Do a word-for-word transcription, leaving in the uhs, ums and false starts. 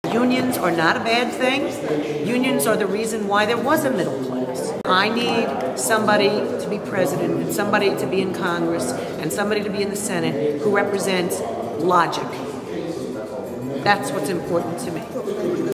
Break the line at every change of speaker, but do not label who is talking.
Unions are not a bad thing. Unions are the reason why there was a middle class. I need somebody to be president and somebody to be in Congress and somebody to be in the Senate who represents logic. That's what's important to me.